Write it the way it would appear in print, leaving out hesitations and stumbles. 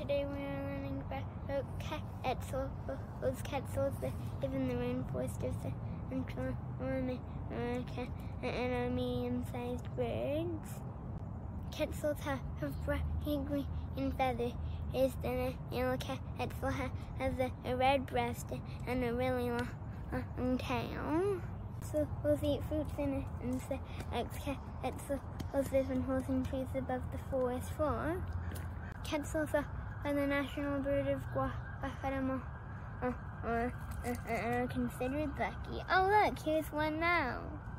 Today we are learning about Quetzals. Quetzals live in the rainforest of Central America and are medium-sized birds. Quetzals have bright green feathers. The yellow quetzal has a red breast and a really long tail. So we'll eat fruits and insects. Quetzals live in holes in trees above the forest floor. Quetzals are the national bird of Guatemala and are considered lucky. Oh look, here's one now.